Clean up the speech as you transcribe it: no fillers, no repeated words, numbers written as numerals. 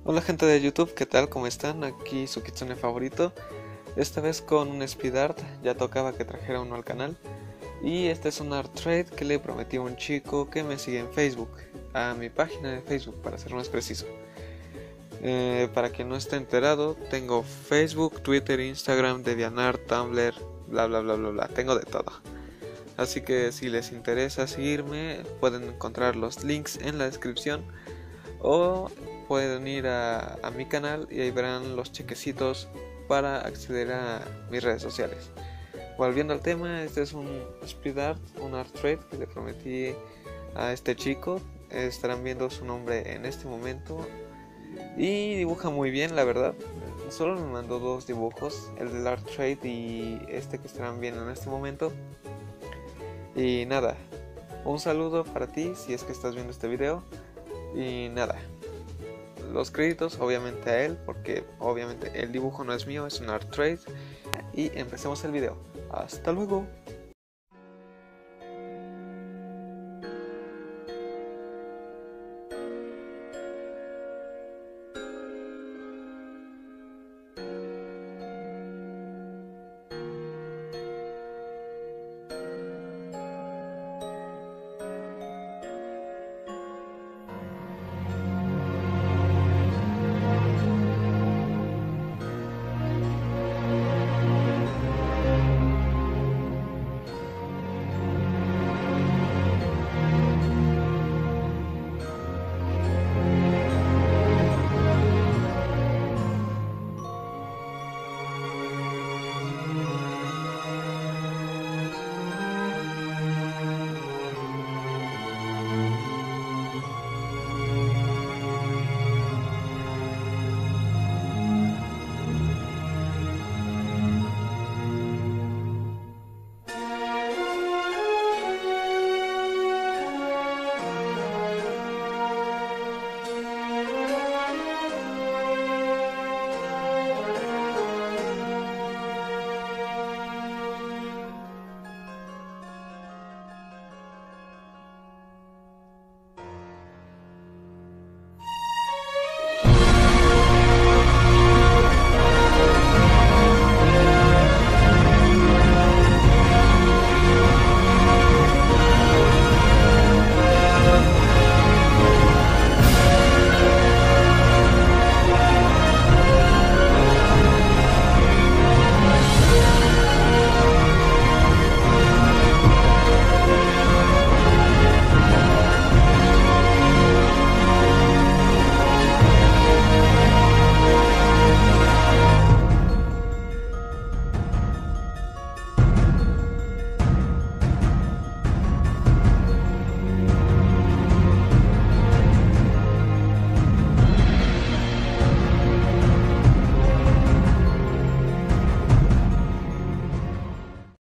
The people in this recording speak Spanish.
Hola gente de YouTube, ¿qué tal? ¿Cómo están? Aquí su kitsune favorito. Esta vez con un speed art, ya tocaba que trajera uno al canal. Y este es un art trade que le prometí a un chico que me sigue en Facebook, a mi página de Facebook para ser más preciso. Para quien no esté enterado, tengo Facebook, Twitter, Instagram, DeviantArt, Tumblr, bla bla bla bla bla, tengo de todo. Así que si les interesa seguirme, pueden encontrar los links en la descripción o pueden ir a mi canal y ahí verán los chequecitos para acceder a mis redes sociales. Volviendo al tema, este es un speed art, un art trade que le prometí a este chico. Estarán viendo su nombre en este momento y dibuja muy bien, la verdad. Solo me mandó dos dibujos, el del art trade y este que estarán viendo en este momento. Y nada, un saludo para ti si es que estás viendo este video. Y nada, los créditos obviamente a él, porque obviamente el dibujo no es mío, es un art trade. Y empecemos el video. Hasta luego.